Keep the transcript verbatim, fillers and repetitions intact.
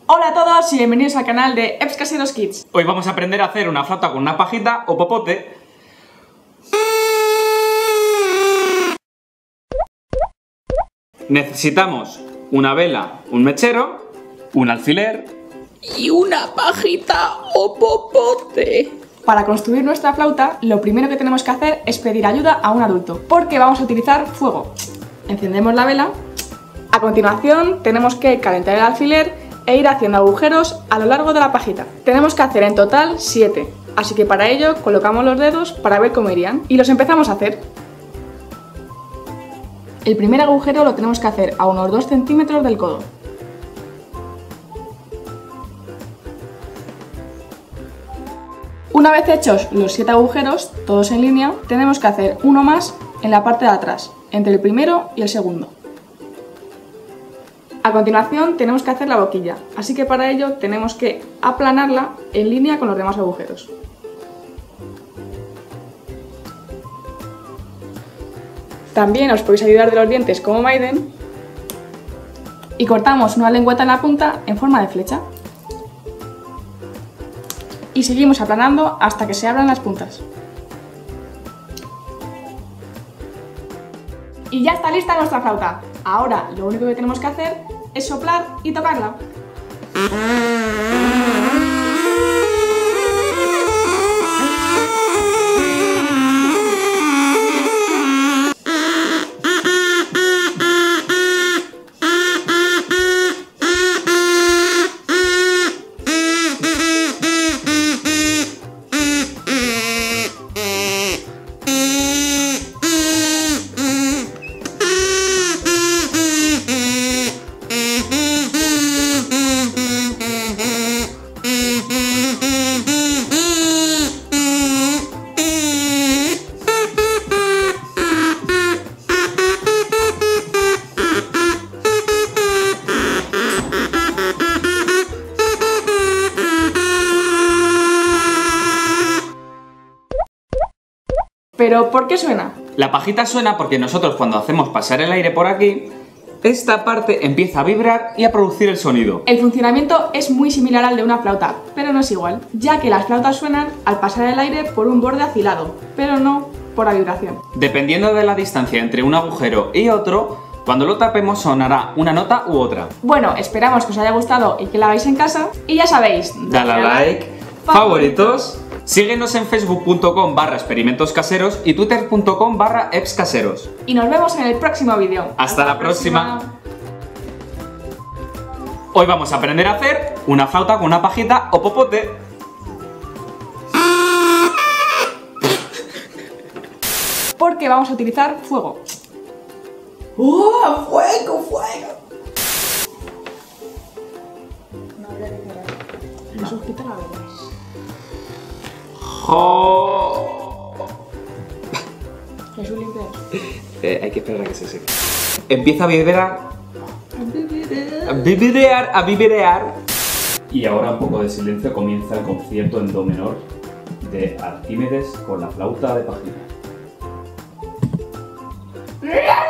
Hola a todos y bienvenidos al canal de Eps Caseros Kids. Hoy vamos a aprender a hacer una flauta con una pajita o popote. Necesitamos una vela, un mechero, un alfiler y una pajita o popote. Para construir nuestra flauta, lo primero que tenemos que hacer es pedir ayuda a un adulto, porque vamos a utilizar fuego. Encendemos la vela. A continuación, tenemos que calentar el alfiler e ir haciendo agujeros a lo largo de la pajita. Tenemos que hacer en total siete, así que para ello colocamos los dedos para ver cómo irían y los empezamos a hacer. El primer agujero lo tenemos que hacer a unos dos centímetros del codo. Una vez hechos los siete agujeros, todos en línea, tenemos que hacer uno más en la parte de atrás, entre el primero y el segundo. A continuación tenemos que hacer la boquilla, así que para ello tenemos que aplanarla en línea con los demás agujeros. También os podéis ayudar de los dientes como Maiden y cortamos una lengüeta en la punta en forma de flecha. Y seguimos aplanando hasta que se abran las puntas. Y ya está lista nuestra flauta. Ahora lo único que tenemos que hacer es soplar y tocarla. ¿Pero por qué suena? La pajita suena porque nosotros cuando hacemos pasar el aire por aquí, esta parte empieza a vibrar y a producir el sonido. El funcionamiento es muy similar al de una flauta, pero no es igual, ya que las flautas suenan al pasar el aire por un borde afilado, pero no por la vibración. Dependiendo de la distancia entre un agujero y otro, cuando lo tapemos sonará una nota u otra. Bueno, esperamos que os haya gustado y que la hagáis en casa. Y ya sabéis, dale a like, favoritos. Síguenos en facebook punto com barra experimentos caseros y twitter punto com barra epscaseros. Y nos vemos en el próximo vídeo. Hasta, Hasta la próxima. próxima. Hoy vamos a aprender a hacer una flauta con una pajita o popote. Porque vamos a utilizar fuego. ¡Oh, fuego, fuego! No habría que cerrar. Jesús, quita la vela. Oh. Jesús, limpia eso. Eh, hay que esperar a que se seque. Empieza a vibrar. A vibirear, a vibirear. Y ahora un poco de silencio, comienza el concierto en do menor de Arquímedes con la flauta de pajita.